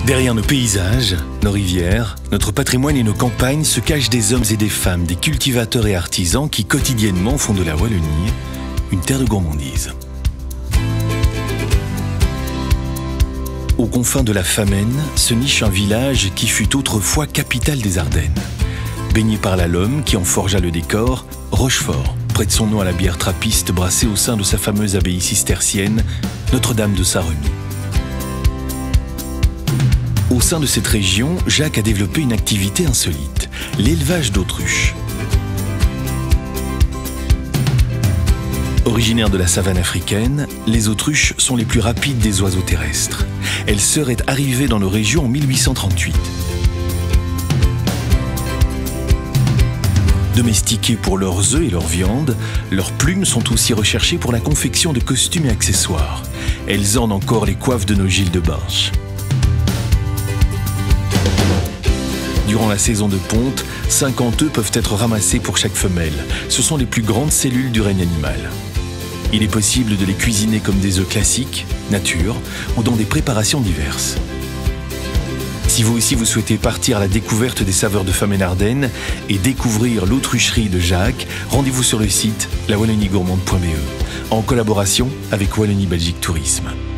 Derrière nos paysages, nos rivières, notre patrimoine et nos campagnes se cachent des hommes et des femmes, des cultivateurs et artisans qui quotidiennement font de la Wallonie une terre de gourmandise. Aux confins de la Famenne se niche un village qui fut autrefois capitale des Ardennes. Baigné par la Lomme qui en forgea le décor, Rochefort prête son nom à la bière trappiste brassée au sein de sa fameuse abbaye cistercienne, Notre-Dame de Saint-Remy. Au sein de cette région, Jacques a développé une activité insolite, l'élevage d'autruches. Originaires de la savane africaine, les autruches sont les plus rapides des oiseaux terrestres. Elles seraient arrivées dans nos régions en 1838. Domestiquées pour leurs œufs et leurs viandes, leurs plumes sont aussi recherchées pour la confection de costumes et accessoires. Elles ornent encore les coiffes de nos Gilles de Binche. Durant la saison de ponte, 50 œufs peuvent être ramassés pour chaque femelle. Ce sont les plus grandes cellules du règne animal. Il est possible de les cuisiner comme des œufs classiques, nature, ou dans des préparations diverses. Si vous aussi vous souhaitez partir à la découverte des saveurs de Famenne-Ardenne et découvrir l'autrucherie de Jacques, rendez-vous sur le site lawallonniegourmande.be en collaboration avec Wallonie Belgique Tourisme.